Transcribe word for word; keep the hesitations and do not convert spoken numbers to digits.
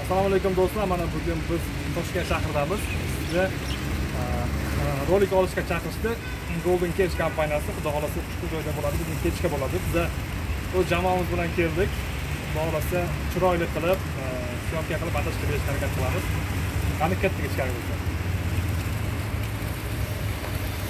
Assalomu alaykum do'stlar. Mana bugun biz Toshkent shahridamiz. Sizga rolik olishga chaqirishdi. Golden Cage kompaniyasi, xudo xolasa ushbu joyda bo'ladi. Bugun kechga bo'ladi. Biz o'z jamoamiz bilan keldik. Xudo xolasa chiroyli qilib, syomka qilib, atashga berishga harakat qilamiz. Qani ketdik ichkariga.